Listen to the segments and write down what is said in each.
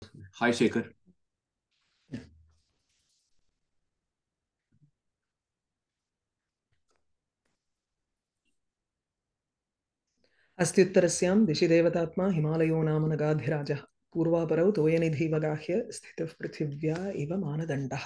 Hi, Shekhar. अस्त्युत्तरस्यां दिशि देवतात्मा हिमालयो नाम नगाधिराजः पूर्वापरौ तोयनिधिवगाह्य स्थितः पृथिव्या इव मानदण्डः।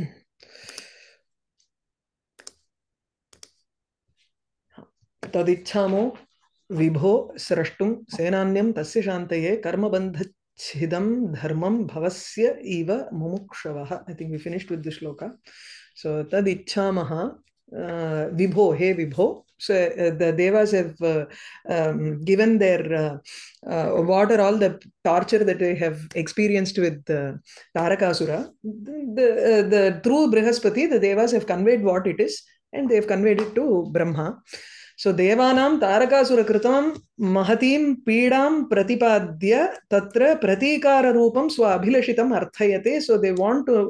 तदिच्छामो विभो स्रष्टुं सेनान्यं तस्य शान्तये कर्मबन्धच्छिदं धर्मं भवस्य इव मुमुक्षवः. I think we finished with this shloka. So tadichamaha vibho, hey vibho. So the devas have given their what are all the torture that they have experienced with Tarakasura. The through Brihaspati, the devas have conveyed what it is, and they have conveyed it to Brahma. So devanam Tarakasura kritam mahatim pidam pratipadya tatra pratikara rupam swabhilashitam arthayate. So they want to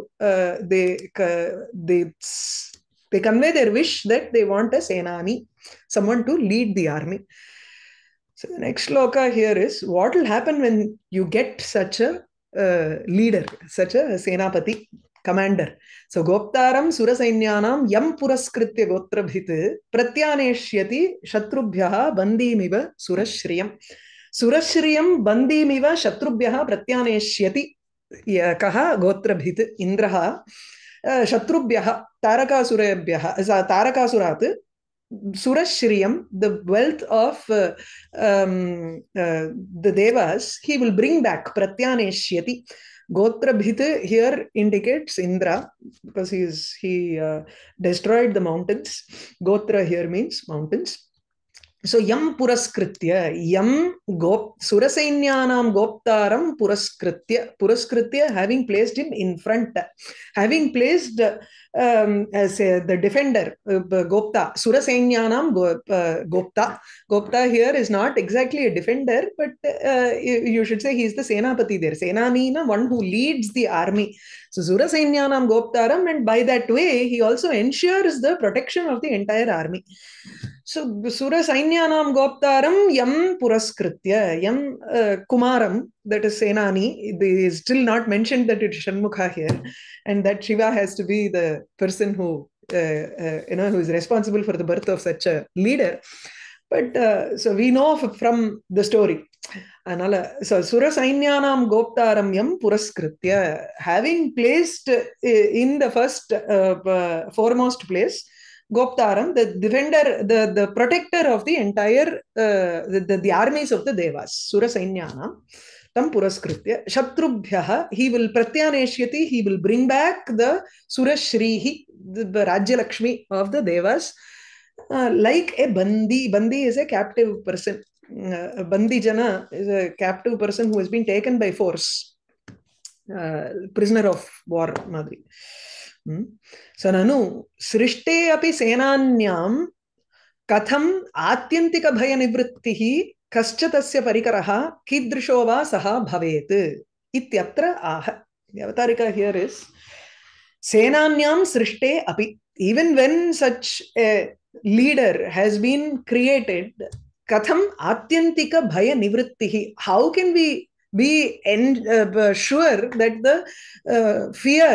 they convey their wish that they want a senani, someone to lead the army. So the next shloka here is what will happen when you get such a leader, such a senapati, commander. So Goptaram Surasainnyanam Yam Puraskritya Gotrabhit Pratyaneshyati Shatrubhyaha Bandimiva Surashriyam. Surashriyam Bandimiva Shatrubhyaha Pratyaneshyati Kaha Gotrabhit Indraha Shatrubhyaha Tarakasurebhyaha Tarakasurat Surashriyam, the wealth of the devas, he will bring back Pratyaneshyati. Gotrabhit here indicates Indra because he destroyed the mountains. Gotra here means mountains. So Yam Puraskritya, Yam Surasainyanam Goptaram Puraskritya, having placed him in front, having placed as the defender, Gopta, Surasainyanam Gopta here is not exactly a defender, but you should say he is the Senapati there. Senanina, one who leads the army. So Surasainyanam Goptaram, and by that way he also ensures the protection of the entire army. So Surasainyanam Goptaram Yam Puraskritya, Yam Kumaram, that is Senani. It is still not mentioned that it is Shanmukha here, and that Shiva has to be the person who who is responsible for the birth of such a leader. But so we know from the story. So Surasainyanam Goptaram Yam Puraskritya, having placed in the first foremost place Goptaram, the defender, the protector of the entire the armies of the devas, Surasainyanam tam Puraskritya Shatrubhyaha, he will Pratyaneshyati, he will bring back the Surashrihi, the Rajya Lakshmi of the devas, like a Bandi. Bandi is a captive person. Bandi Jana is a captive person who has been taken by force, prisoner of war Madri. So nanu srishte api senanyam katham atyantika bhaya nivrittihi kascha tasya parikaraha kidrisho va saha bhavet ityatra aha. The avatarika here is senanyam srishte api, even when such a leader has been created, katham atyantika bhaya nivrittihi, how can we be sure that the fear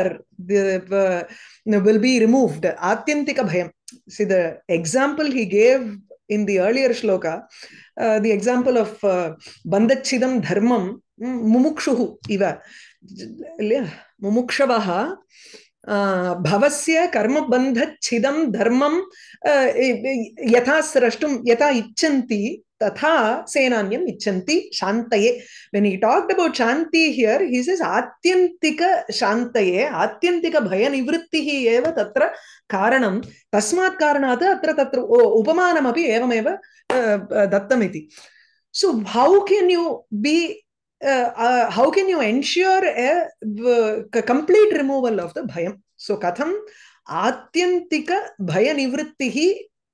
will be removed? Atyantika bhayam. See the example he gave in the earlier shloka, the example of bandachidam dharmam mumukshuhu iva mumukshavaha bhavasya karma bandhachidam dharmam yatha srashtum yatha icchanti tatha senanyam icchanti shantaye. When he talked about shanti here, he says atyantika shantaye, atyantika bhaya nivrittihi eva tatra karanam, tasmat karanat atra tatra upamanam api evameva dattamiti. So how can you be how can you ensure a complete removal of the bhayam? So katham atyantika bhaya nivrittihi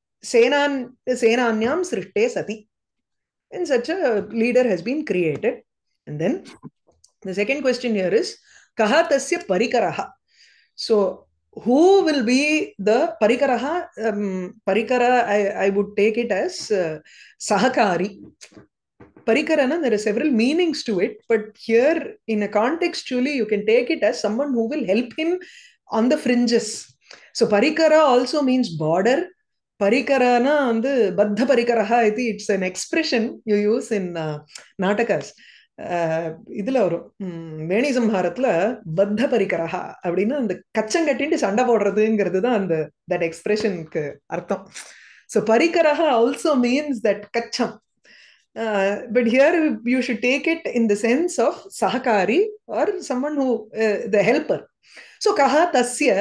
senanyam srishte sati, and such a leader has been created. And then the second question here is kaha tasya parikaraha. So who will be the parikaraha? Parikara, I would take it as sahakari. Parikarana, there are several meanings to it, but here in a contextually, you can take it as someone who will help him on the fringes. So parikara also means border. Parikarana and the baddha parikaraha, it's an expression you use in natakas. இதுல வரும் வேணி சம்ஹாரத்துல பத்த பரிகரஹா அப்படின்னா அந்த கச்சம் கட்டிட்டு சண்டை போடுறதுங்கிறது தான் அந்த that எக்ஸ்பிரஷனுக்கு அர்த்தம். ஸோ பரிகரஹா ஆல்சோ மீன்ஸ் தட் கச்சம். But here you should take it in the sense of sahakari or someone who the helper. So kaha tasya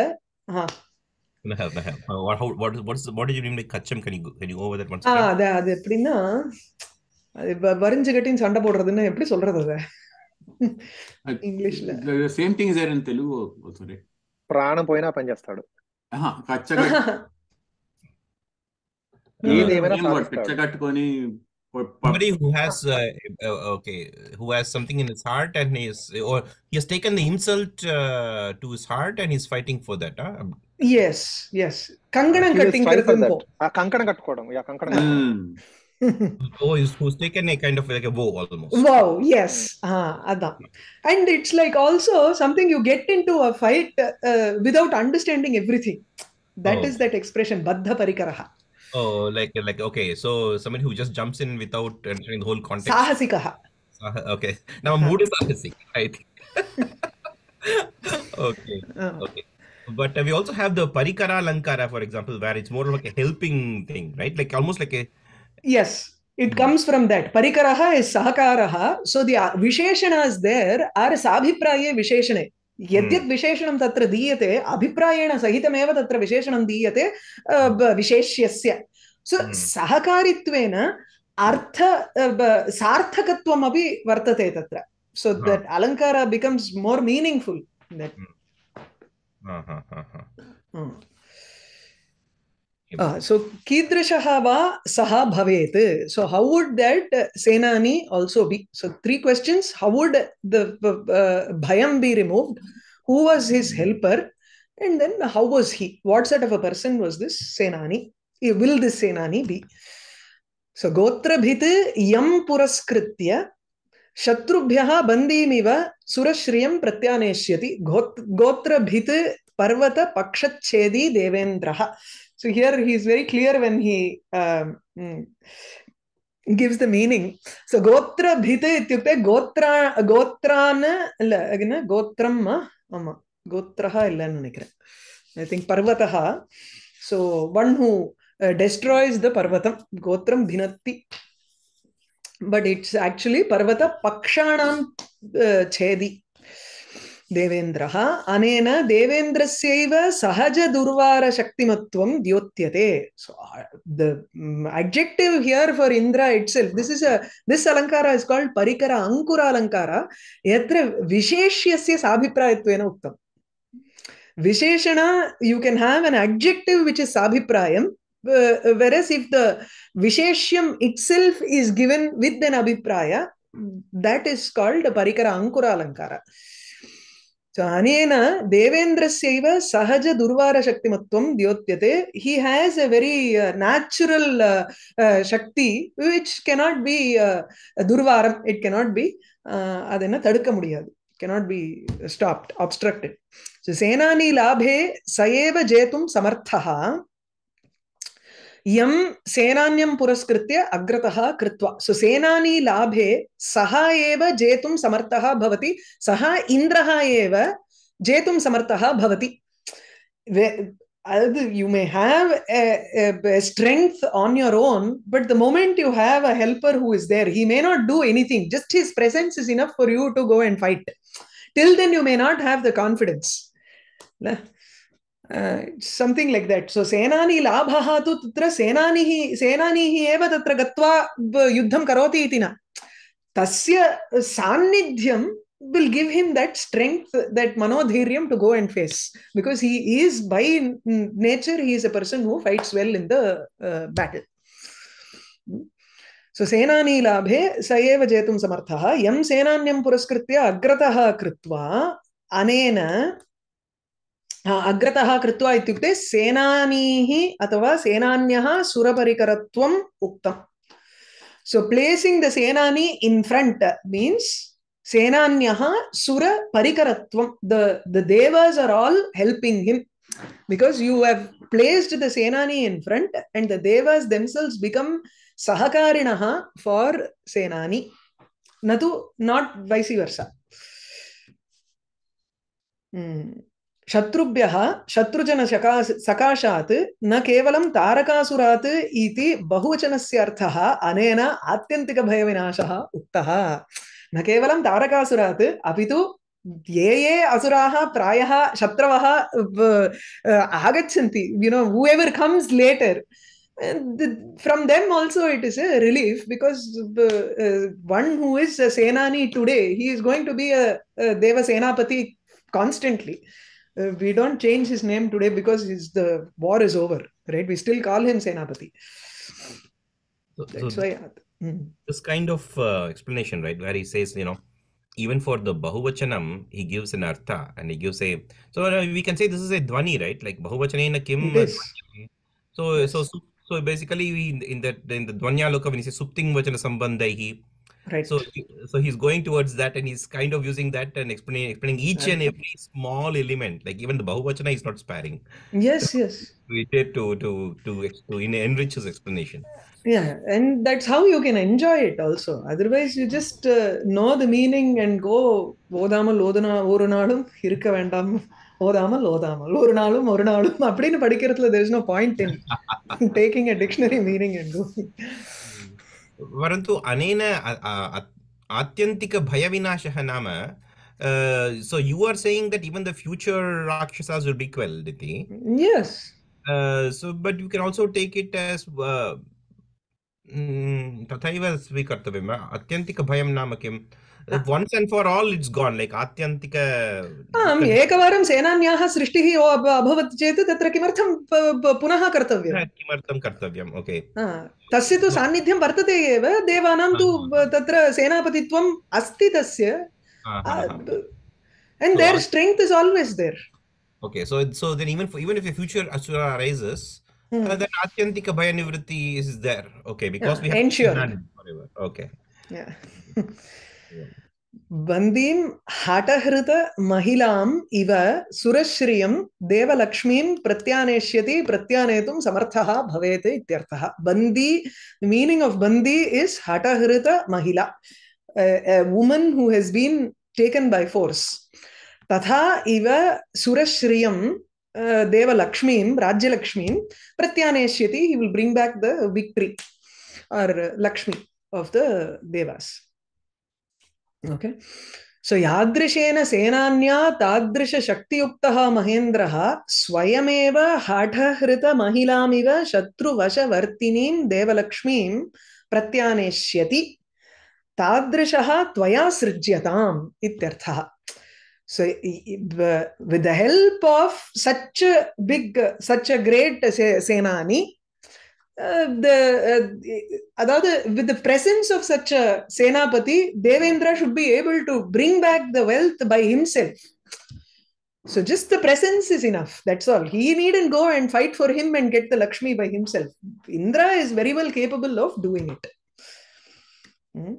what did you mean by kacham? Can you go over that once again? அது எப்படின்னா வரிஞ்சு கட்டின்னு சண்டை போடுறதுன்னு எப்படி சொல்றது அத ఇంగ్లీష్లో? Same thing is there in Telugu also. ప్రాణం పోయినా పని చేస్తాడు. కట్టుకొని somebody who has who has something in his heart and he has taken the insult to his heart and he's fighting for that. yes కంకణం కట్టింకరదు కంకణం కట్టుకోవడం. కంకణం who's taken a kind of like a vow almost. Wow, yes. Adha. And it's like also something you get into a fight without understanding everything. That is that expression, baddha parikaraha. Oh, like okay, so somebody who just jumps in without understanding the whole context. Sahasikaha. Okay. Now mood is sahasik, I think. Okay. Okay. But we also have the parikara lankara, for example, where it's more like a helping thing, right? Like almost like a Yes, it comes from that. Parikaraha is sahakaraha. So the visheshanas there are sabhipraye visheshane. Yadyat visheshanam tatra diyate abhiprayena sahitameva tatra visheshanam diyate visheshyasya. So sahakaritvena artha sarthakatvam abhi vartate tatra. So that alankara becomes more meaningful. So kidrishaha va saha bhavet. So how would that senani also be? So three questions. How would the bhayam be removed? Who was his helper? And then how was he? What sort of a person was this senani? Will this senani be? So gotra bhit yam puraskritya shatrubhyaha bandimiva surashriyam pratyaneshyati gotra bhit parvata pakshachedi devendraha. So here he is very clear when he gives the meaning. So gotra bhite ityukte gotrana agina gotram amma gotraha illa nenikren. I think parvataha. So one who destroys the parvatam, gotram bhinatti. But it's actually parvata pakshanam chedi. Devendraha anena devendrasyaiva sahaja durvara shaktimatvam dyotyate. So the adjective here for Indra itself, this alankara is called parikara ankura alankara. Yatra visheshyasya sabhiprayatvena uktam. Visheshana, you can have an adjective which is sabhiprayam, whereas if the visheshyam itself is given with an abhipraya, that is called parikara ankura alankara. So anena devendrasyaiva sahaja durvara shaktimatvam dyotyate. He has a very natural shakti which cannot be durvaram. It cannot be adena tadukka mudiyadu. Cannot be stopped, obstructed. So senani labhe sayeva jetum samarthaha yam senanyam puraskritya agrataha kritva. So senani labhe saha eva jetum samartaha bhavati, saha indraha eva jetum samartaha bhavati. You may have a strength on your own, but the moment you have a helper who is there, he may not do anything. Just his presence is enough for you to go and fight. Till then you may not have the confidence. Something like that. So senani labhaha tu tatra senanihi eva tatra gatva yuddham karoti iti na. Tasya sannidhyam will give him that strength, that manodhiryam to go and face, because he is by nature, he is a person who fights well in the battle. So senani labhe sayeva jetum samarthaha yam senanyam puraskritya agrataha kritva anena agrataha kritva ityukte senanihi athava senanyaha suraparikaratvam uktam. So placing the Senani in front means Senanyaha Sura Parikaratvam. The Devas are all helping him because you have placed the Senani in front and the Devas themselves become Sahakarinaha for Senani. Not vice versa. शत्रुभ्यः शत्रुजन सकाशात् न केवलं तारकासुरात् इति बहुवचनस्य अर्थः अनेन आत्यन्तिकभयविनाशः उक्तः न केवलं तारकासुरात् अपि तु ये असुराः प्रायः शत्रवः आगच्छन्ति whoever comes later from them also it is a relief because one who is a Senani today, he is going to be a Deva Senapati constantly. We don't change his name today because the war is over, right? We still call him Senapati. That's why. This kind of explanation, right, where he says, even for the Bahuvachanam, he gives an artha and he gives a. So we can say this is a Dvani, right? Like Bahuvachanena Kim. It is. So, Yes. so basically, in the Dvanya Loka, when he says Supting Vachana Sambandhaihi. Right. So he's going towards that and he's kind of using that and explaining each and every small element. Like even the Bahuvachana is not sparing. Yes. To enrich his explanation. Yeah, and that's how you can enjoy it also. Otherwise, you just know the meaning and go, Odamal, Odana, Oranadum, Hirka Vandam, Odamal, Oru Nalum, Apdin Padikirathla, there is no point in taking a dictionary meaning and going. Varantu anena atyantika bhayavinashah nama. So you are saying that even the future Rakshasas will be quelled, Diti. Yes. But you can also take it as Tathaiva svikartavim. Atyantika bhayam nama kim. Once and for all, it's gone. Like atyantika. एकवारं सेनान्याः सृष्टिः अभवत् चेत् तत्र किमर्थं पुनः कर्तव्यम्? किमर्थं कर्तव्यम्? Okay. तस्य तु सान्निध्यं वर्तते एव, देवानां तु तत्र सेनापतित्वम् अस्ति तस्य, and their strength is always there. Okay, so then even if a future asura arises, then atyantika bhaya nivritti is there. Okay, because we have ensured. Forever. Okay. Yeah. Bandim hatahrita mahilam iva surashriyam devalakshmim pratyaneshyati pratyanetum samarthaha bhavete ityarthaha. Bandi, the meaning of bandi is hatahrita mahila, a woman who has been taken by force. Tatha iva surashriyam devalakshmim, rajyalakshmim pratyaneshyati, he will bring back the victory or Lakshmi of the devas. Okay. So yadrishena senanya tadrisha shaktiyuktaha mahendraha swayameva hathahrita mahilamiva shatru vasha vartinim devalakshmim pratyaneshyati tadrishaha tvaya srijyatam ityarthaha. So with the help of such a great senani, with the presence of such a Senapati, Devendra should be able to bring back the wealth by himself. So just the presence is enough. That's all. He needn't go and fight for him and get the Lakshmi by himself. Indra is very well capable of doing it.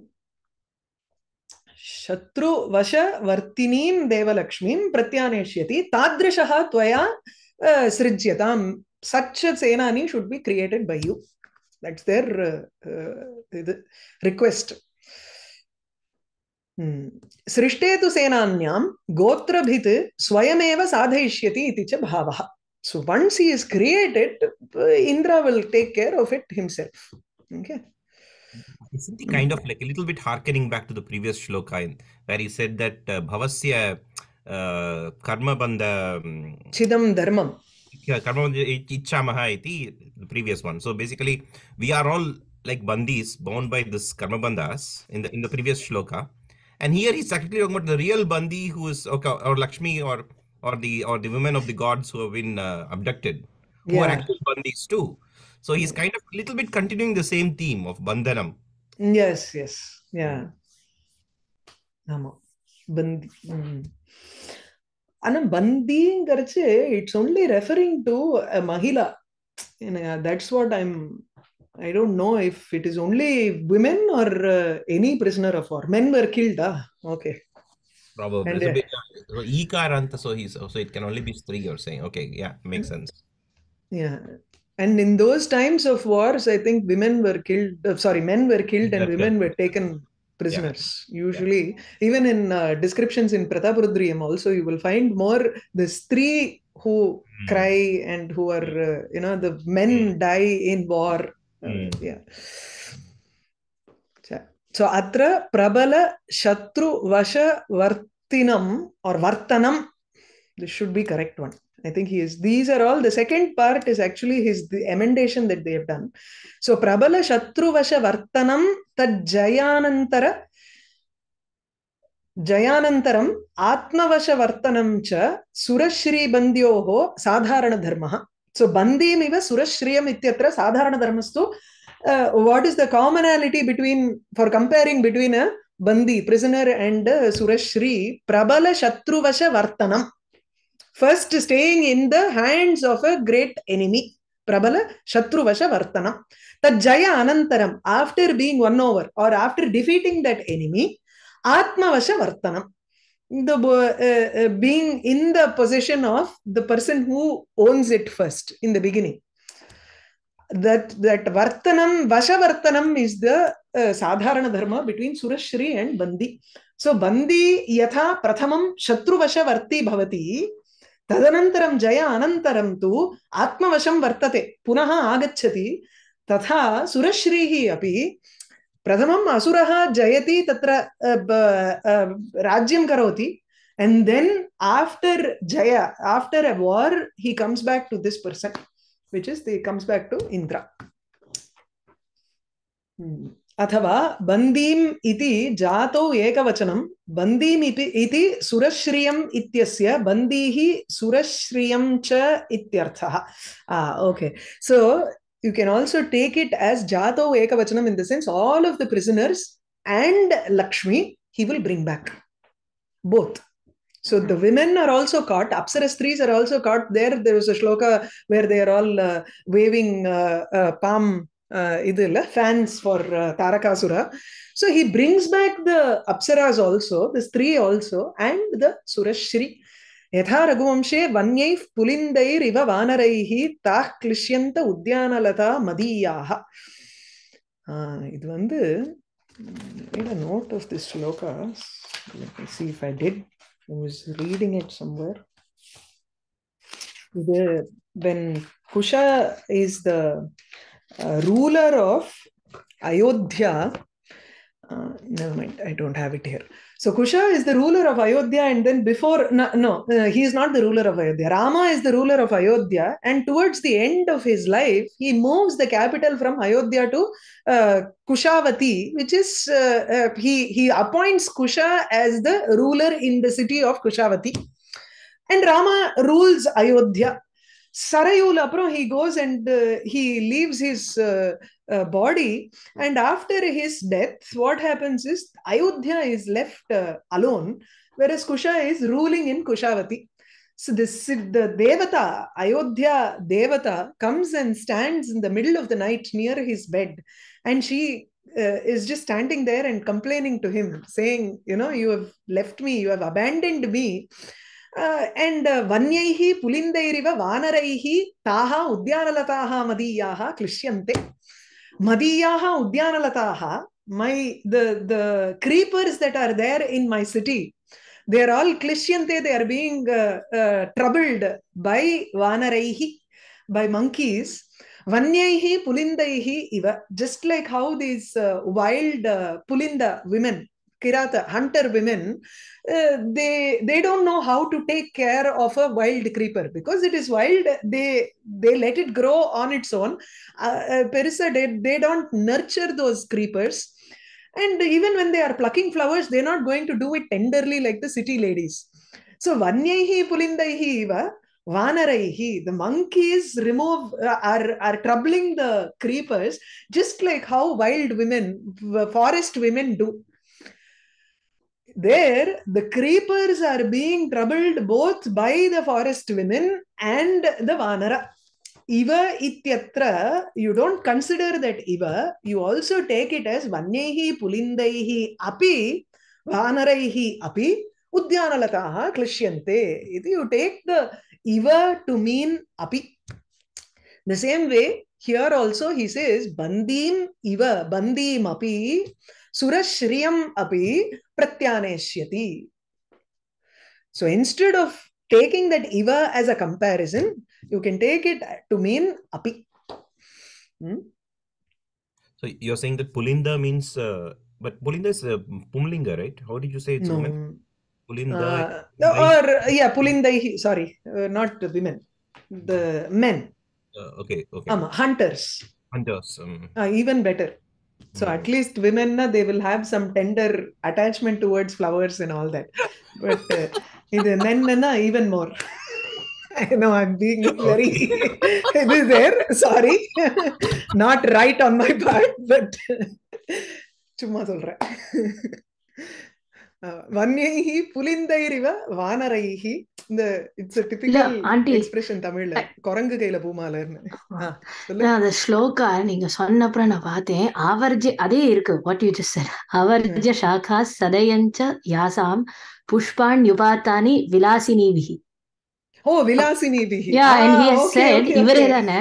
Shatru Vasha Vartinim Devalakshmim Pratyaneshyati Tadrishaha Tvaya Srijyatam. Such a Senani should be created by you. That's their request. Srishtetu Senanyam Gotrabhit Swayameva Sadhaishyati iti cha bhavaha. So once he is created, Indra will take care of it himself. Okay. Isn't he kind of like a little bit harkening back to the previous shloka where he said that bhavasya karma bandha Chidam dharmam. Karma ichchamaha iti, the previous one. So basically, we are all like bandis bound by this karma bandhas in the previous shloka, and here he's actually talking about the real bandi who is or Lakshmi or the women of the gods who have been abducted, who are actual bandis too. So he's kind of a little bit continuing the same theme of bandhanam. Yes, yeah. Nama bandi. Bandi, it's only referring to a mahila. That's what I'm I don't know if it is only women or any prisoner of war. Men were killed. Okay. Probably. And, So, so ikaranta, so it can only be three, you're saying. Okay, yeah, makes sense. yeah. And in those times of wars, I think women were killed. Men were killed and women were taken prisoners. Usually, even in descriptions in Prataparudriyam also, you will find more the three who cry and who are, the men die in war. Yeah. So, atra prabala shatru vasha vartinam or vartanam. This should be correct one. I think these are all, the second part is actually the emendation that they have done. So, prabala shatru vasha vartanam tad jayanantaram atmavasha vartanam cha surashri bandyoho sadharana dharmaha. So, bandim iva surashriyam ityatra sadharana dharmastu. What is the commonality for comparing between a bandi, prisoner, and surashri? Prabala shatruvasha vartanam. First, staying in the hands of a great enemy. Prabala shatruvasha vartanam. Tad jaya anantaram, after being won over or after defeating that enemy, atmavasha vartanam. Being in the possession of the person who owns it first in the beginning. That vartanam, vasha vartanam is the sadharana dharma between surashri and bandi. So bandi yatha prathamam shatruvasha varti bhavati, tadanantaram jaya anantaram tu atmavasham vartate punaha agacchati, tatha surashrihi api prathamam asuraha jayati tatra rajyam karoti, and then after jaya, after a war, he comes back to this person, which is he comes back to Indra. Athava bandim iti jato ekavachanam bandim iti surashriyam ityasya bandihi surashriyam cha ityarthaha. Okay. So you can also take it as jato ekavachanam in the sense all of the prisoners and Lakshmi he will bring back. Both. So the women are also caught. Apsarastris are also caught. There was a shloka where they are all waving palm fans for Tarakasura. So he brings back the Apsaras also, the Stri also, and the Surashri. Yatha Raghuvamshe Vanyaif Pulindair Iva Vanaraihi Tah Klishyanta Udyanalata Madiyaha. It vandu, I made a note of this shloka. Let me see if I did. I was reading it somewhere. When Kusha is the ruler of Ayodhya, never mind, I don't have it here. So Kusha is the ruler of Ayodhya, and then before, he is not the ruler of Ayodhya. Rama is the ruler of Ayodhya, and towards the end of his life, he moves the capital from Ayodhya to Kushavati, which is, he appoints Kusha as the ruler in the city of Kushavati. And Rama rules Ayodhya. Sarayul apro, he goes and he leaves his body, and after his death, what happens is Ayodhya is left alone, whereas Kusha is ruling in Kushavati. So the Devata, Ayodhya Devata, comes and stands in the middle of the night near his bed, and she is just standing there and complaining to him, saying, you have left me, you have abandoned me. And Vanyaihi Pulindairiva Vanaraihi Taha Udyanalataha Madiyaha Klishyante. Madiyaha Udyanalataha, the creepers that are there in my city, they are all Klishyante, they are being troubled by Vanaraihi, by monkeys. Vanyaihi Pulindaihi Iva, just like how these wild Pulinda women, Kirata, hunter women, they don't know how to take care of a wild creeper because it is wild. They let it grow on its own. Perissa, they don't nurture those creepers, and even when they are plucking flowers, they're not going to do it tenderly like the city ladies. So Vanyaihi Pulindaihi Iva Vanaraihi, the monkeys are troubling the creepers just like how wild women, forest women do. There, the creepers are being troubled both by the forest women and the Vanara. Iva ityatra, you don't consider that iva, you also take it as vanyehi pulindaihi api vanaraihi api udyanalataha klishyante. You take the iva to mean api. The same way, here also he says bandim iva, bandim api surashriyam api pratyaneshyati. So instead of taking that iva as a comparison, you can take it to mean api. So you're saying that Pulinda means, but Pulinda is Pumlinga, right? How did you say it's women? Pulinda. Pulindaihi, sorry, not the women, the men. Okay. Hunters. Hunters. Even better. So at least women, they will have some tender attachment towards flowers and all that. But the men, even more. I know I'm being very it is there. Sorry. Not right on my part, but chumma solra. Vanyaihi pulindairiva vanaraihi. It's a typical expression Tamil. Korangu kaila poomalarnu. The shloka நீங்க சொன்னப்புறம் நான் பார்த்தேன். ஆவர்ஜ அதே இருக்கு. What you just said. ஆவர்ஜ Saka சதயஞ்ச யாசாம் புஷ்பான் யுபாத்தானி விலாசினிவிஹி. Oh, விலாசினிவிஹி. Yeah, and he has said இவரே தானே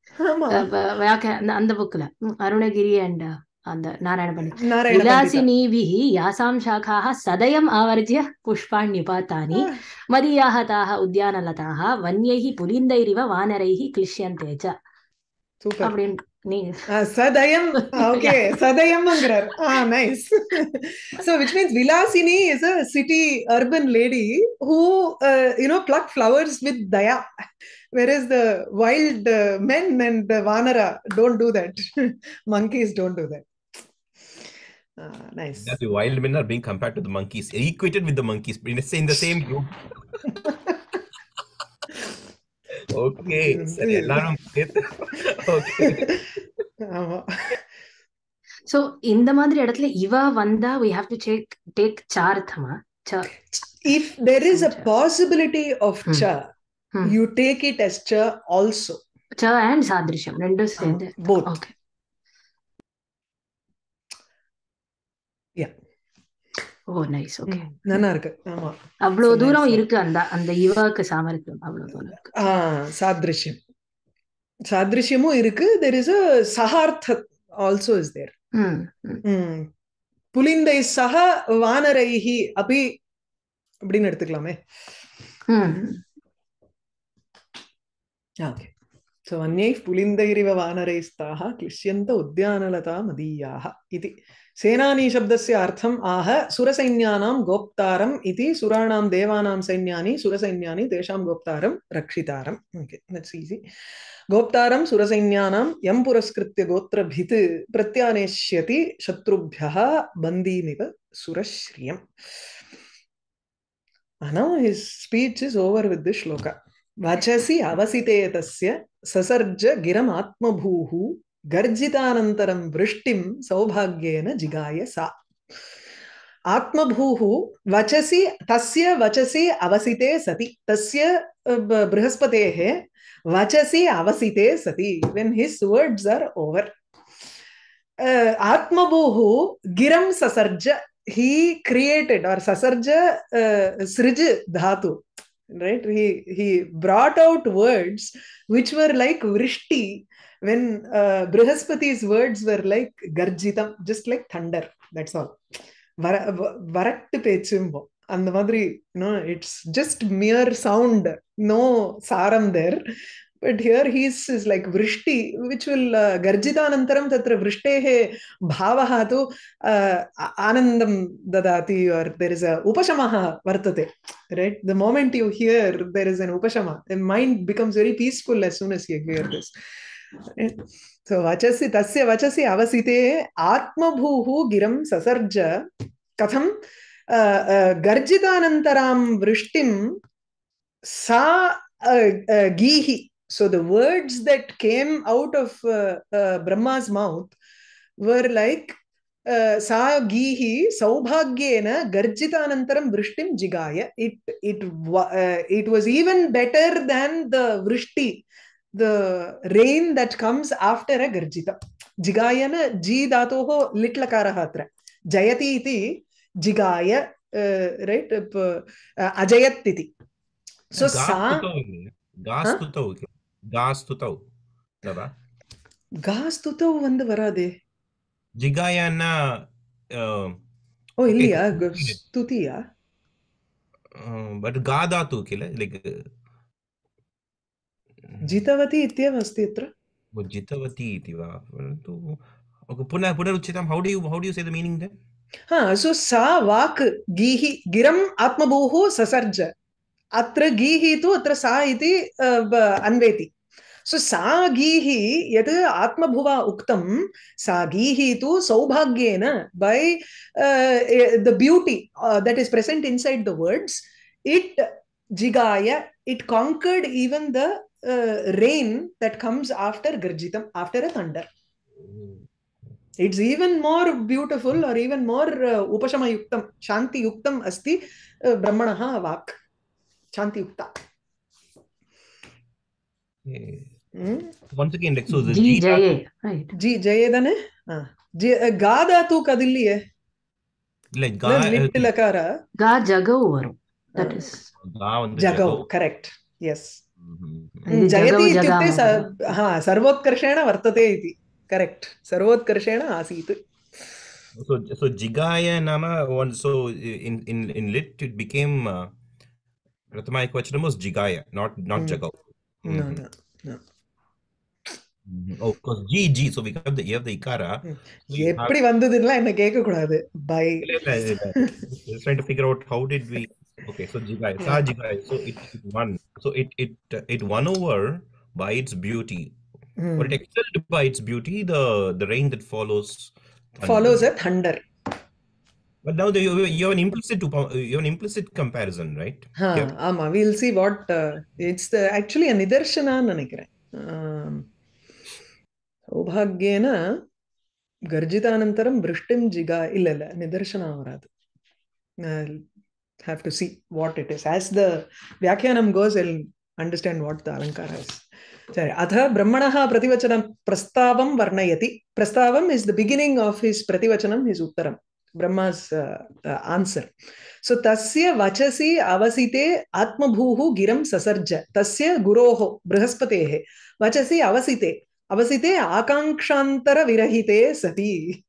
அந்த புக்ல Arunagiri and அந்த நாராயண பண்டிட் விலாசினிவிஹி யாசாம் சாகாஹ சதயம் ஆவர்ஜ்ய புஷ்பான் யுபாத்தானி மதியாஹ தாஹ உத்யானலதாஹ வன்யைஹி புலிந்தைரிவ வானரைஹி கிளிஷ்யந்தே ச. அப்படின்னு Sadayam, okay, Sadayamangrar. Nice. So, which means Vilasini is a city urban lady who, pluck flowers with daya. Whereas the wild men and the Vanara don't do that. Monkeys don't do that. Nice. That the wild men are being compared to the monkeys, equated with the monkeys, in the same group. Okay. Okay. So இந்த மாதிரி இடத்துல இவ வந்தா we have to take சார்த்தமா. If there is a possibility of cha, you take it as cha also. Cha and sadrishyam ரெண்டும் சேர்ந்து. Both. Okay. Yeah. Oh, nice. Okay. நல்லா இருக்கு. ஆமா. அவ்வளவு தூரம் இருக்கு அந்த இவாக்கு சாமர்த்தியம் அவ்வளவு தூரம் இருக்கு. சாத்ரிஷ்யம். சாத்ரிஷ்யமும் இருக்கு. There is a sahartha also is there. புலிந்தை சக வானரைஹி அபி அப்படின்னு எடுத்துக்கலாமே. Okay. So vanyaiः पुलिन्दैरिव वानरैस्ताः क्लिश्यन्त उद्यानलता मदीयाः इति. सेनानी शब्दस्य अर्थम् आह सुरसैन्यानां गोप्तारम् इति. सुराणां देवानां सैन्यानि सुरसैन्यानि तेषां गोप्तारं रक्षितारम्. Okay, that's easy. गोप्तारं सुरसैन्यानां यं पुरस्कृत्य गोत्रभित् प्रत्यानेष्यति शत्रुभ्यः बन्दीमिव सुरश्रियम्. Now his speech is over with this shloka. Vachasi avasite tasya sasarja giram atmabhuhu garjitanantaram vrishtim saubhagyena jigaya sa. Atmabhuhu vachasi tasya vachasi avasite sati. Tasya brihaspatehe vachasi avasite sati. When his words are over. Atmabhuhu giram sasarja. He created, or sasarja srij dhatu. Right? He brought out words which were like vrishti, when Brihaspati's words were like garjitam, just like thunder. That's all. Varattu pechumbo. And the madri, it's just mere sound, no saram there. But here he is like vrishti, which will garjitanantaram tatra vrishtehe bhavaha tu anandam dadati, or there is a upashamaha vartate. Right? The moment you hear, there is an upashama. The mind becomes very peaceful as soon as you hear this. Right? So vachasi tasya vachasi avasite atmabhuhu giram sasarja katham garjitanantaram vrishtim sa gihi. So the words that came out of Brahma's mouth were like sa gihi saubhagyena garjitanantaram vrishtim jigaya. It was even better than the vrishti the rain that comes after a garjita. Jigayana ji dhatoho litlakaraha atra. Jayati iti jigaya, right? Ajayat iti. So sa Gastutau. Gastutau vandu varade. Jigayana. Oh, illiya, stutiya. But gadatu kila like Jitavati ityeva asti atra. Jitavati iti va. Punaruchitam. How do you say the meaning then? So sa vak gihi giram atmabhuhu sasarja. Atra gihi tu atra sa iti anveti. So sa gihi yad atmabhuva uktam sa gihi tu saubhagyena by the beauty that is present inside the words, it jigaya, it conquered even the rain that comes after garjitam, after a thunder. It's even more beautiful or even more upashama yuktam, shanti yuktam asti brahmanaha vak. Shanti yukta. Once again, like, so the Ji Jaye, right? Ji Jaye dane? Gada tu kadilliye. Like Lit lakara. Ga Jagau varum. That is. Jagau, correct. Yes. Jagau Jayati ityukte Jagama. sarvotkarshena vartate iti. Correct. Sarvotkarshena asit. So jigaya nama one. So in lit it became Prathama Ekvachanam was jigaya, not jagau. No. Oh, because G. So we have the ikara. Eppadi vandadilla enna kekka kodadu. By just trying to figure out how did we. Okay, so jigaya, sa jigaya. So it won. So it won over by its beauty, or it excelled by its beauty. The rain that follows a thunder. But now you have an implicit comparison, right? Ama, we'll see what it's actually a nidarshana nanikire. Saubhagyena garjitanantaram vrishtim jiga illa nidarshana varadu. I'll have to see what it is. As the Vyakhyanam goes, I'll understand what the alankara is. Atha brahmanaha prativachanam prastavam varnayati. Prastavam is the beginning of his prativachanam, his uttaram. Brahma's answer. So tasya vachasi avasite atmabhuhu giram sasarja. Tasya guroho brahaspatehe vachasi avasite. Avasite akankshantara virahite sati.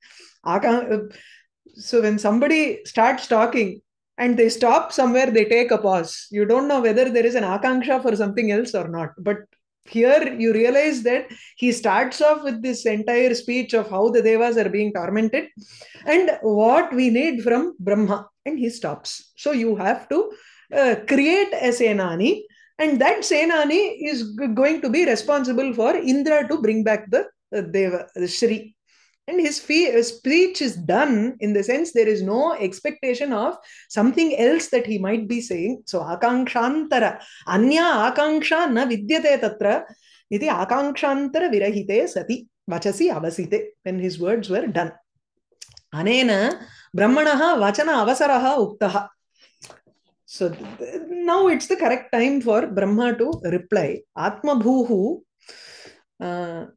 So when somebody starts talking and they stop somewhere, they take a pause. You don't know whether there is an akanksha for something else or not. But here you realize that he starts off with this entire speech of how the devas are being tormented and what we need from Brahma, and he stops. So you have to create a Senani, and that Senani is going to be responsible for Indra to bring back the Deva, the Shri. And his speech is done in the sense there is no expectation of something else that he might be saying. So akankszantara, anya akanksha na vidyate tatra, iti akankszantara virahite sati vachasi avasite, when his words were done. Anena brahmanaha vachana avasaraha uktaha. So now it's the correct time for Brahma to reply. Atmabhuhu na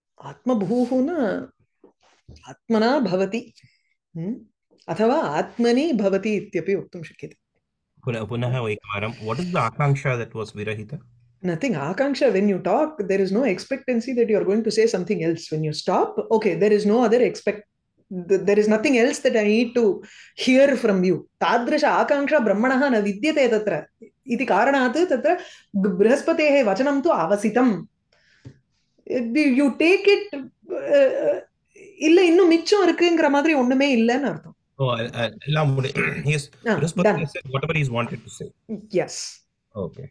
Atmana bhavati. Athava Atmani bhavati ityapi uktum shakyate. What is the akanksha that was virahita? Nothing. Akanksha, when you talk, there is no expectancy that you are going to say something else. When you stop, okay, there is no other there is nothing else that I need to hear from you. Tadrasha akanksha brahmanaha na vidyate tatra. Iti karanat tatra brahaspatehe vachanam tu avasitam. You take it illa innu micham irukkuங்கிற மாதிரி ஒண்ணுமே இல்லன்னு அர்த்தம். Yes, Brihaspati said whatever he wanted to say. Yes. Okay.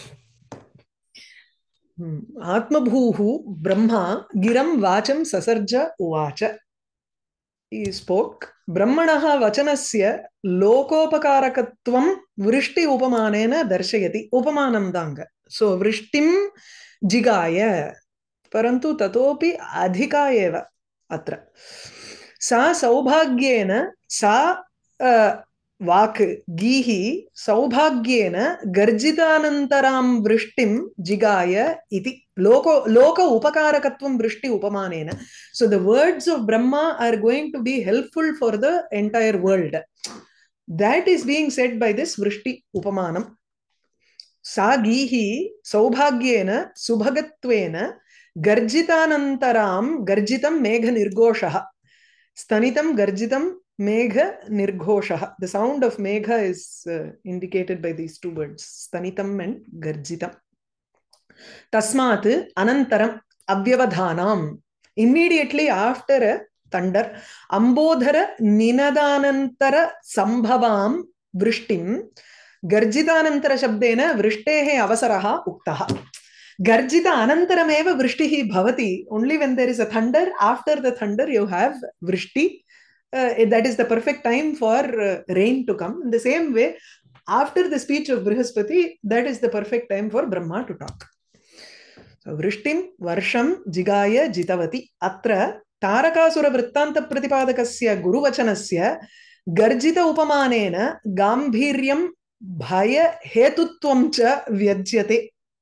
Atmabhuhu Brahma giram vacham sasarja uvacha. He spoke. Brahmanaha vachanasya lokopakarakattvam vrishti upamanena darshayati. Upamanam danga. So vrishtim jigaya. Parantu tatopi adhika eva. Atra. Sa saubhagyena sa वाक् गीः सौभाग्येन गर्जितानन्तरां वृष्टिं जिगाय इति लोक उपकारकत्वं वृष्टि उपमानेन. So the words of Brahma are going to be helpful for the entire world. That is being said by this vrishti upamanam. Sa gihi saubhagyena subhagattvena garjitanantaram garjitam megha nirgoshaha. Stanitam garjitam megha nirghoshaha. The sound of megha is indicated by these two words, stanitam and garjitam. Tasmat anantaram avyavadhanam. Immediately after a thunder, ambodhara ninadanantara sambhavam vrishtim garjitanantara shabdena vrishtehe avasaraha uktaha. Garjita anantarameva vrishtihi bhavati. Only when there is a thunder, after the thunder you have vrishti. That is the perfect time for rain to come. In the same way, after the speech of Brihaspati, that is the perfect time for Brahma to talk. So, vrishtim varsham jigaya jitavati. Atra Tarakasur वृत्तांत प्रतिपादकस्य गुरुवचनस्य गर्जित उपमानेन गांभीर्यं भय हेतुत्वं च व्यज्यते.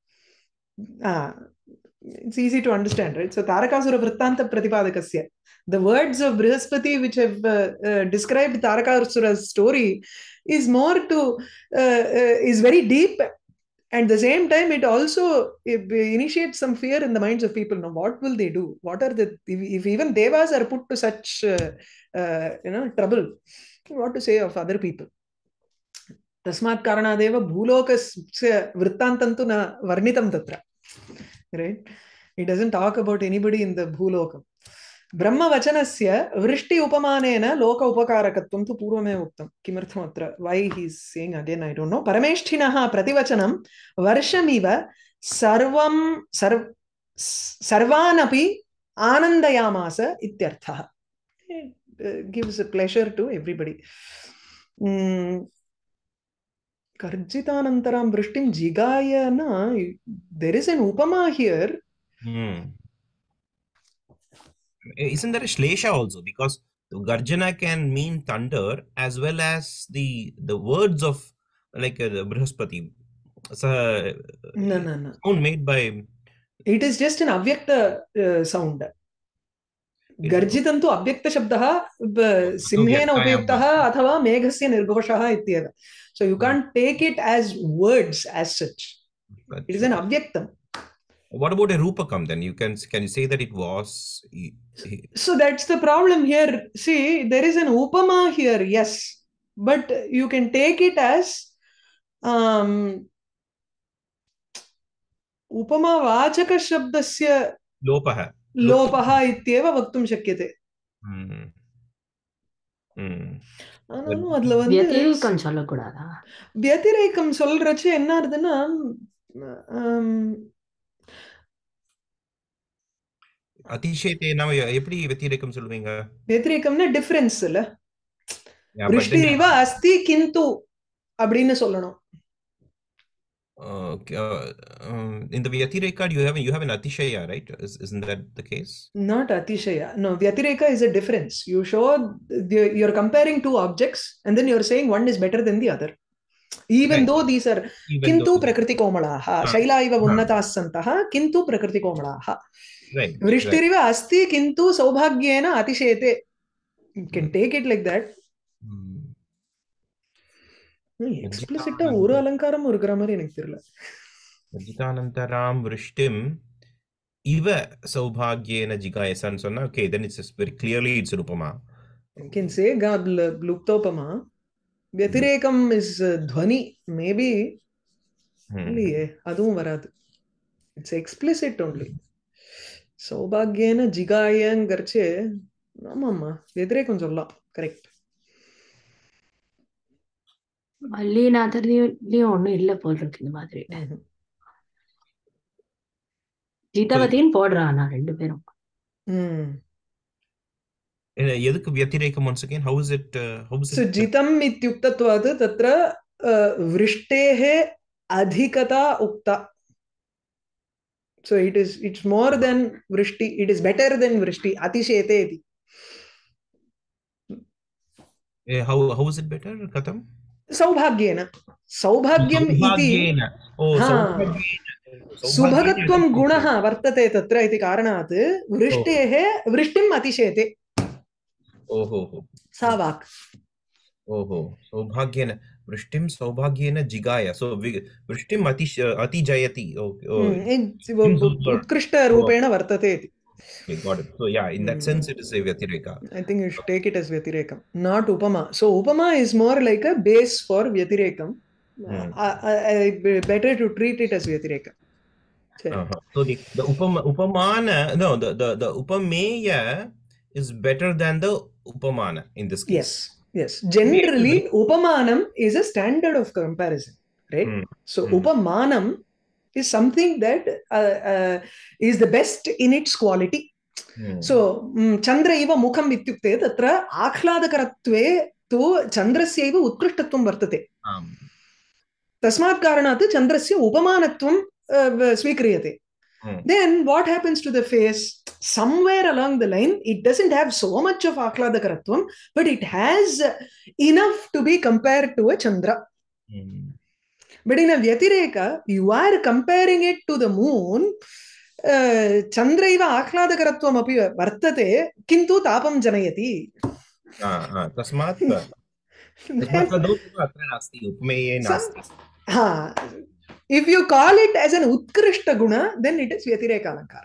It's easy to understand, right? So Tarakasur वृत्तांत प्रतिपादकस्य, the words of Brihaspati which have described Tarakasura's story is more to is very deep. And at the same time, it also initiates some fear in the minds of people. Now, what will they do? What are the, if even devas are put to such trouble, what to say of other people? Tasmat karanadeva bhulokasya vrittantantu na varnitam tatra. Right? He doesn't talk about anybody in the bhulokam. Brahma vachanasya vrishti upamanena loka upakarakatvam tu purvamev uktam. Kimartham atra. Why he's saying again, I don't know. Parameshtinaha prativachanam varshamiva sarvanapi anandayamasa ityarthaha. It gives a pleasure to everybody. Karjitanantaram vrishtim jigaya na. There is an upama here. Isn't there a shlesha also? Because Garjana can mean thunder as well as the words of like Brihaspati. No. Sound made by. It is just an avyakta sound. Garjitantu avyakta shabdaha simhena upayuktaha athava meghasya nirghoshaha ityeva. So you can't take it as words as such. It is an avyaktam. What about a rupakam then? Can you say that it was? So that's the problem here. See, there is an upama here, yes, but you can take it as upama vachaka shabdasya lopaha ityeva vaktum shakyate. व्यतिरेकं சொல்லக்கூடாதா? व्यतिरेकம் சொல்றச்சு என்ன ஆகுதுன்னா அதிசயத்தை நாம எப்படி व्यतिरेकம் சொல்வீங்க? व्यतिरेकம்னா difference இல்ல. விருஷ்டிரிவ அஸ்தி கிந்து அப்படினு சொல்லணும். In the Vyatireka, you have an Atishaya, right? Isn't that the case? Not Atishaya. No, Vyatireka is a difference. You show you're comparing two objects and then you're saying one is better than the other. Even right. Though these are kintu prakriti komalaha, shaila iva unnatas santaha, kintu prakriti komalaha. Right. Vrishhtiriva asti kintu saubhagyena atishayate. You can take it like that. எக்ஸ்பிளிசிட்டா ஒரு அலங்காரம் இருக்கிற மாதிரி எனக்கு தெரியல. Garjitanantaram vrishtim iva saubhagyena jigayasan சொன்னா okay, then it's very clearly it's rupama. You can say luptopama. Vyatirekam is dhvani, maybe இல்லையே அதுவும் வராது. It's explicit only. Saubhagyena jigayangarche ஆமாம்மா vyatirekam சொல்லலாம். கரெக்ட். மல்லிநாதர்லயும் ஒண்ணும் இல்ல போல் இருக்கு இந்த மாதிரி. ஜிதவதின்னு போடுறானா ரெண்டு பேரும். எதுக்கு व्यतिरेकम once again? How is it? So jitam ityuktत्वात् तत्र vrishतेः अधिकता ukta. So it's more than vrishti. It is better than vrishti. Atishayate iti. How is it better? Katham? Saubhagyena. Saubhagyam iti. Saubhagyena. Oh, Ha. Saubhagyena. Subhagatvam gunaha vartate tatra iti karanat vrishtehe vrishtim atishete. Oh. Savak. Oh. Saubhagyena. Vrishtim Saubhagyena jigaya. So Vrishtim ati jayati. Utkrishta rupena vartate iti. Okay, got it. So yeah, in that sense, it is a Vyatireka. I think you should take it as Vyatirekam, not Upama. So Upama is more like a base for Vyatirekam. Better to treat it as Vyatirekam. So the Upamana, no, the Upameya is better than the Upamana in this case. Yes. Generally, Upamanam is a standard of comparison, right? So Upamanam is something that is the best in its quality. So Chandra iva mukham ityukte tatra akhlādakaratve tu Chandrasya iva utkrishtatvam vartate. Tasmat karanat Chandrasya upamanatvam svikriyate. Then what happens to the face? Somewhere along the line, it doesn't have so much of akhlādakaratvam, but it has enough to be compared to a Chandra. But in a Vyatireka, you are comparing it to the moon. Chandra iva akhlādakaratvam api vartate, kintu tapam janayati. Tasmat if you call it as an utkrishta guna, then it is Vyatireka alankar.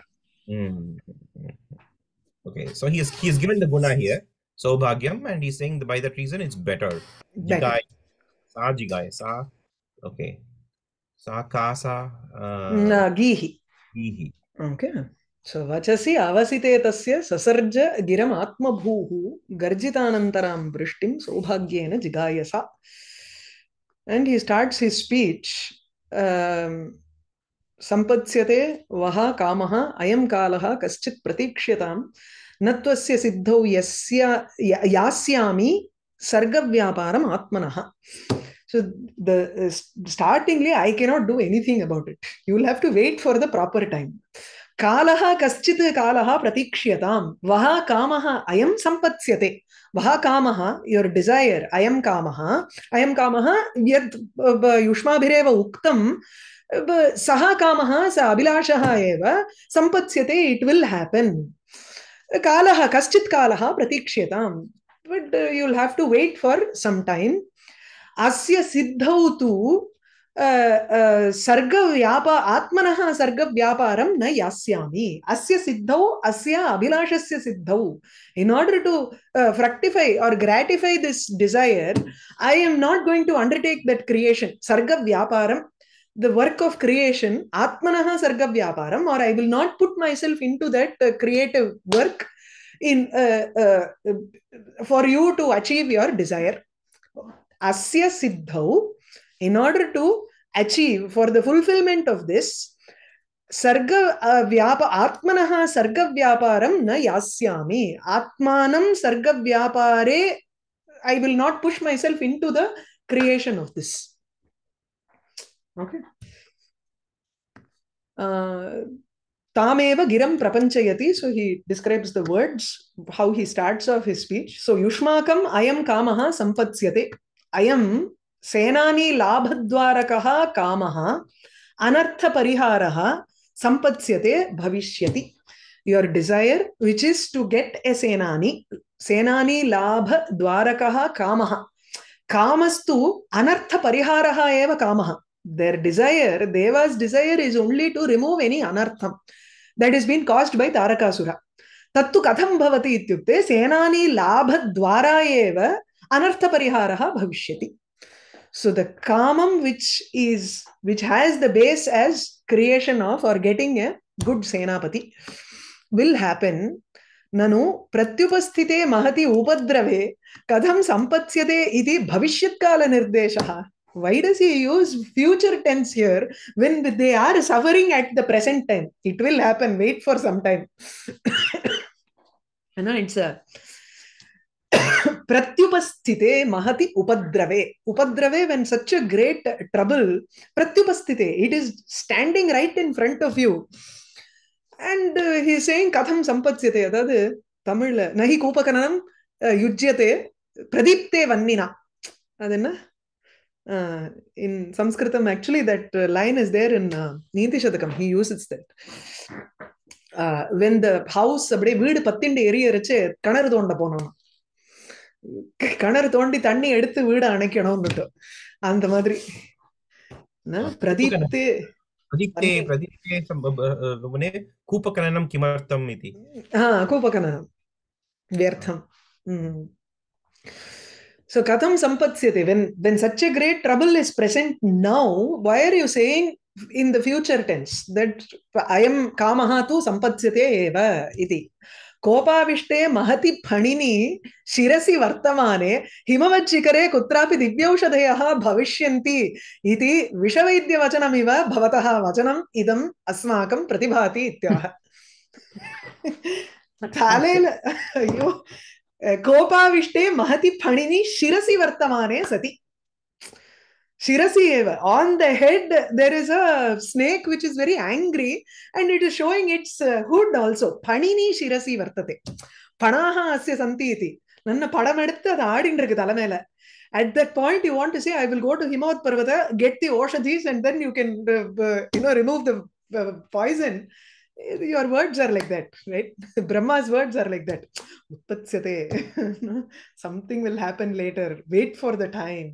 Okay, so he is given the guna here, Saubhagyam, and he's saying by that reason it's better. Jigaya, sa jigaya, sa. Okay. Sa kasa. Gihi. Okay. So vachasi avasite tasya sasarja giram atma bhuhu garjitanantaram vrishtim saubhagyena jigayasa. And he starts his speech. Sampatshyate vaha kamaha ayam kalaha kaschit pratikshyatam natvasya siddhau yasyami sarga vyaparam atmanaha. So the startingly I cannot do anything about it. You will have to wait for the proper time. Kalaha kaschit kalaha pratikshyatam vaha kamaha ayam sampatsyate. Vaha kamaha, your desire, ayam kamaha yad yushmabhireva uktam saha kamaha sa abhilashaha eva sampatsyate, it will happen. Kalaha kaschit kalaha pratikshyatam, but you'll have to wait for some time. Asya siddhau tu sarga vyapa atmanaha sarga vyaparam na yasyami. Asya siddhau asya abhilashasya siddhau. In order to fructify or gratify this desire, I am not going to undertake that creation, sarga vyaparam, the work of creation, atmanaha sarga vyaparam, or I will not put myself into that creative work in for you to achieve your desire. Asya siddhau, in order to achieve, for the fulfillment of this, sarga atmanaha sarga vyaparam na yasyami. Atmanam sarga vyapare, I will not push myself into the creation of this. Okay. Tameva giram prapanchayati. So he describes the words, how he starts off his speech. So yushmakam ayam kamaha sampatsyate. Ayam senani labhadvarakaha kamaha anartha pariharaha sampatsyate bhavishyati. Your desire, which is to get a senani labhadvarakaha kamaha. Kamastu anartha pariharaha eva kamaha. Their desire, Deva's desire, is only to remove any anartham that has been caused by Tarakasura. Tattu katham bhavati ityukte senani labhadvara eva anartha pariharaha bhavishyati. So the kamam, which has the base as creation of or getting a good senapati, will happen. Nanu pratyupasthite mahati upadrave kadham sampatsyate iti bhavishyat-kala nirdeshaha. Why does he use future tense here when they are suffering at the present time? It will happen. Wait for some time. It's a pratyupasthite mahati upadrave. Upadrave, when such a great trouble, pratyupasthite, it is standing right in front of you. And he is saying katham sampatsyate. That Tamil nahi koopakanam yujyate pradipte vannina. Adenna In Sanskritam, actually, that line is there in Niti Shadakam. He uses that. When the house அப்படியே வீடு பத்திண்டு எரியரிச்சு கிணறு தோண்ட போனோம், கிணறு தோண்டி தண்ணி எடுத்து வீடு அணைக்கணும்னுட்டு அந்த மாதிரி பிரதீப்தே கூபகனனம் கிமர்த்தம் இதி. கூபகனனம் व्यर्थम. So katham sampatsyate, when such a great trouble is present now, why are you saying in the future tense that ayam kamaha tu sampatsyate eva iti? Kopavishte mahati phanini shirasi vartamane himavachikare kutrapi divyaushadhayaha bhavishyanti iti vishavaidya vachanamiva bhavataha vachanam idam asmakam pratibhati ityaha. अयो कोपाविष्टे महति फणिनि शिरसि वर्तमाने सति. Shirasi eva. On the head there is a snake which is very angry and it is showing its hood also. Phanini shirasi vartate. Panaha asya santi iti. Nanna padam eduthu adu aadindirukku thala mela. At that point you want to say, I will go to Himavat Parvata, get the oshadhis and then you can remove the poison. Your words are like that, right? Brahma's words are like that. Utpatsyate. Something will happen later. Wait for the time.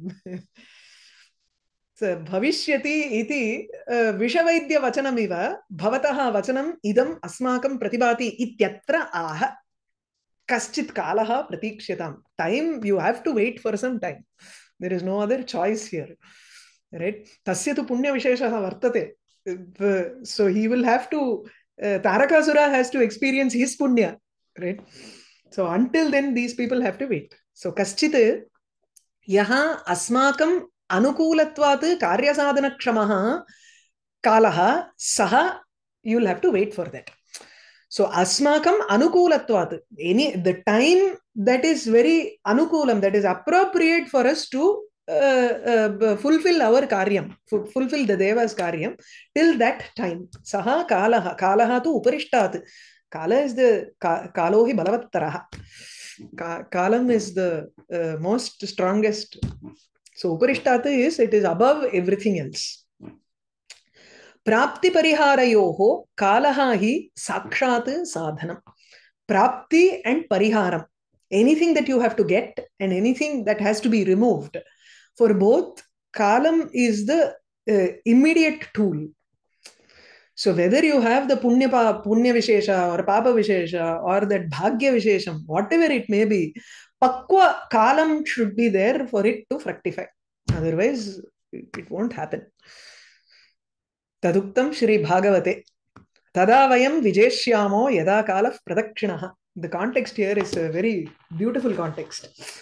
So, bhavishyati iti vishavaidya vachanamiva bhavataha vachanam idam asmakam pratibhati ityatra aha kaschit kalaha pratikshatam. Time, you have to wait for some time. There is no other choice here, right? Tasya tu punya visheshaha vartate. So he will have to Tarakasura has to experience his punya, right? So until then these people have to wait. So kaschit yaha asmakam anukulatvat karya sadhana kshamaha kalaha saha, you will have to wait for that. So asmakam anukulatvat, the time that is very anukulam, that is appropriate for us to fulfill our karyam, fulfill the devas karyam, till that time. Saha kalaha tu uparishtat. Kala is the kalohi balavattaraha. Kalam is the most strongest. So uparishtat is, it is above everything else. Prapti pariharayoho kalaha hi sakshat sadhanam. Prapti and pariharam, anything that you have to get and anything that has to be removed, for both kalam is the immediate tool. So whether you have the punya vishesha or papa vishesha or that bhagya vishesham, whatever it may be, pakwa kalam should be there for it to fructify. Otherwise it won't happen. Taduktam Shri Bhagavate tada vayam vijeshyamo yada kalaf pradakshinaha. The context here is a very beautiful context.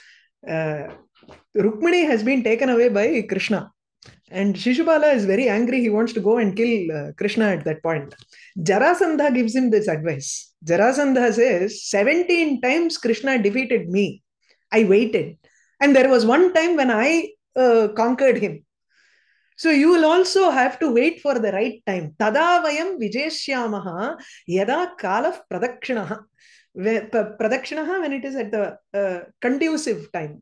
Rukmini has been taken away by Krishna and Shishupala is very angry. He wants to go and kill Krishna at that point. Jarasandha gives him this advice. Jarasandha says, 17 times Krishna defeated me. I waited. And there was one time when I conquered him. So you will also have to wait for the right time. Tada vayam vijeshyamaha yada kalaf pradakshinaha. Pradakshinaha, when it is at the conducive time.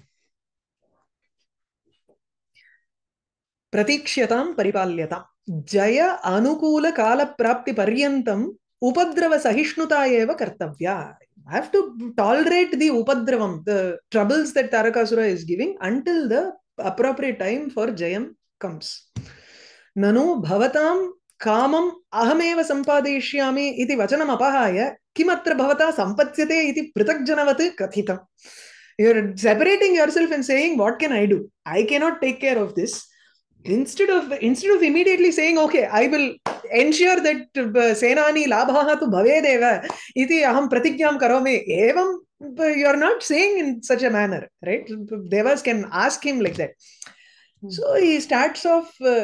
Pratikshyatam paripalyatam. Jaya anukula kala prapti paryantam upadrava sahishnuta eva kartavya. I have to tolerate the upadravam, the troubles that Tarakasura is giving, until the appropriate time for Jayam comes. Nanu bhavatam kamam ahameva sampadeshyami iti vachanam apahaya kimatra bhavata sampatsyate iti pritakjanavat kathitam. You're separating yourself and saying, what can I do? I cannot take care of this. Instead of immediately saying, okay, I will ensure that senani labhaha tu bhavedeva iti aham pratigyam karome, evam, you are not saying in such a manner, right? Devas can ask him like that. So he starts off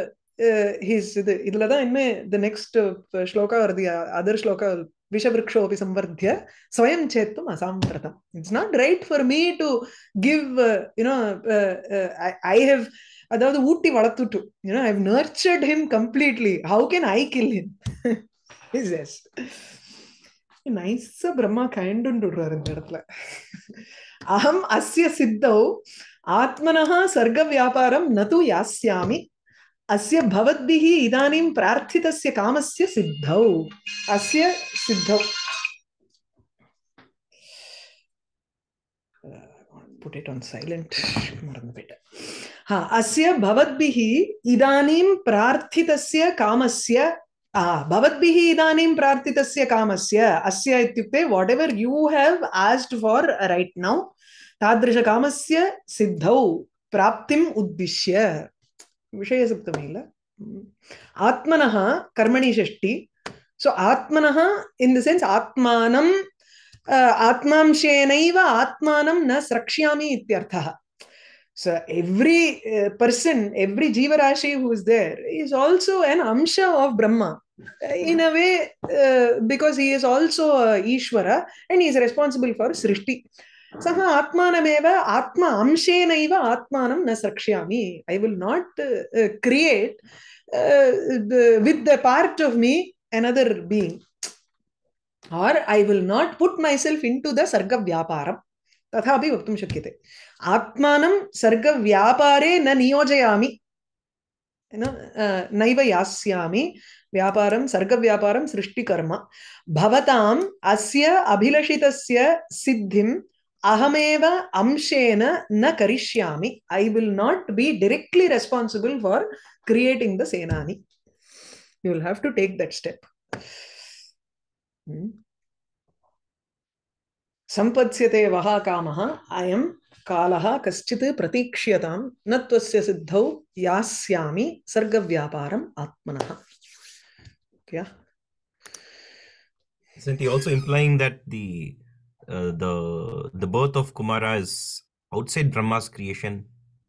the next shloka or the other shloka, Vishavrikshopi samvardhya swayam chetum asampratam. It's not right for me to give, I have, அதாவது ஊட்டி வளர்த்துட்டு, I have nurtured him completely. How can I kill him? He says. Nice Brahma kind உண்டுறாரு இந்த இடத்துல. அகம் அஸ்ய சித்தௌ Atmanah sarga vyaparam natu yasyami asya bhavadbihi idanim prarthitasya kamasya siddhau. Asya siddhau. Put it on silent. Asya bhavadbihi idanim prarthitasya kamasya bhavadbihi idanim prarthitasya kamasya asya ityukte whatever you have asked for right now tadrisha kamasya siddhau praptim uddishya vishaya saptami illa atmanah karmani shashti. So atmanah in the sense atmanam atmamshenaiva atmanam na srakshyami ityarthaha. So every person, every jiva rashi who is there is also an amsha of Brahma in a way because he is also Ishvara and he is responsible for Srishti. Saha atmanameva atma amshenaiva atmanam na srakshyami. I will not create with the part of me another being. Or I will not put myself into the sarga vyaparam. Tathapi vaktum shakyate. Atmanam sarga vyapare na niyojayami. Naiva yasyami. Vyaparam, sarga vyaparam, srishti karma. Bhavatam asya abhilashitasya siddhim ahameva amshena na karishyami. I will not be directly responsible for creating the senani. You will have to take that step. Sampatshyate vaha kamaha ayam kalaha kaschit pratikshyatam natvasya siddhau yasyami sarga vyaparam atmanah. Yeah. Isn't he also implying that the birth of Kumara is outside Brahma's creation?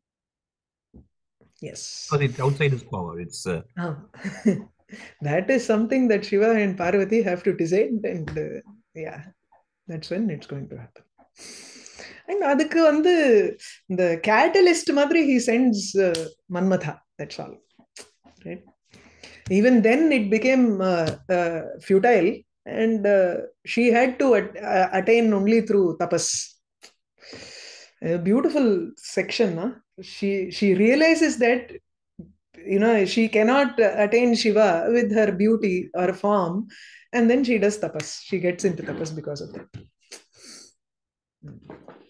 Yes. Because it's outside his power. It's that is something that Shiva and Parvati have to decide, and yeah, that's when it's going to happen. And adukku vandu the catalyst madri he sends Manmatha. That's all, right? Even then it became futile, and she had to attain only through tapas. A beautiful section. Huh? She realizes that she cannot attain Shiva with her beauty or form, and then she does tapas. She gets into tapas because of that.